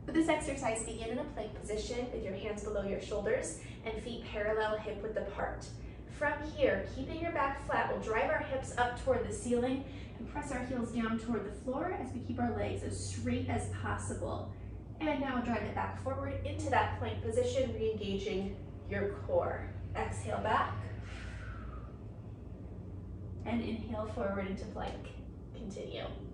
For this exercise, begin in a plank position with your hands below your shoulders and feet parallel hip width apart. From here, keeping your back flat, we'll drive our hips up toward the ceiling and press our heels down toward the floor as we keep our legs as straight as possible. And now we'll drive it back forward into that plank position, re-engaging your core. Exhale back. And inhale forward into plank. Continue.